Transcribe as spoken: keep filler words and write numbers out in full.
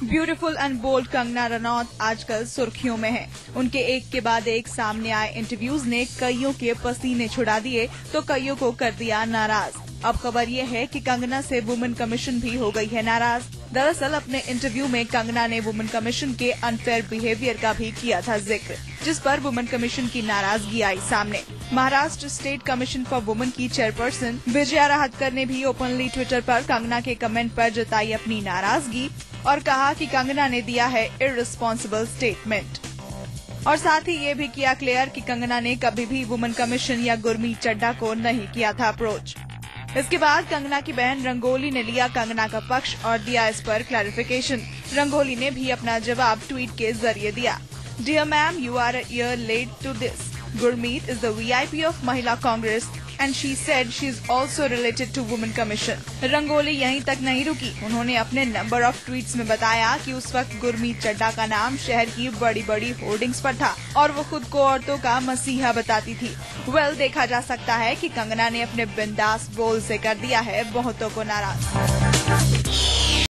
Beautiful and bold Kangana Ranaut आजकल सुर्खियों में है। उनके एक के बाद एक सामने आए इंटरव्यूज ने कईयों के पसीने छुड़ा दिए तो कईयों को कर दिया नाराज। अब खबर ये है कि कंगना से वुमेन कमीशन भी हो गई है नाराज। दरअसल अपने इंटरव्यू में कंगना ने वुमेन कमीशन के अनफेयर बिहेवियर का भी किया था जिक्र, जिस पर वुमेन कमीशन की नाराजगी आई सामने। Maharashtra state commission for women की चेयरपर्सन विजया राहतकर ने भी ओपनली ट्विटर पर कंगना के कमेंट पर जताई अपनी नाराजगी और कहा कि कंगना ने दिया है इररिस्पॉन्सिबल स्टेटमेंट, और साथ ही ये भी किया क्लियर कि कंगना ने कभी भी वुमेन कमीशन या गुरमीत चड्ढा को नहीं किया था अप्रोच। इसके बाद कंगना की बहन रंगोली ने लिया कंगना का पक्ष और दिया इस पर क्लैरिफिकेशन। रंगोली ने भी अपना जवाब ट्वीट के जरिए दिया। Dear ma'am, you are a year late to this. Gurmeet is the V I P of Mahila Congress and she said she is also related to Women Commission. Rangoli यहीं तक नहीं रुकी। उन्होंने अपने नंबर ऑफ ट्वीट्स में बताया कि उस वक्त गुरमीत चड्ढा का नाम शहर की बड़ी बड़ी होर्डिंग्स पर था और वो खुद को औरतों का मसीहा बताती थी। वेल well, देखा जा सकता है कि कंगना ने अपने बिंदास बोल से कर दिया है बहुतों को नाराज।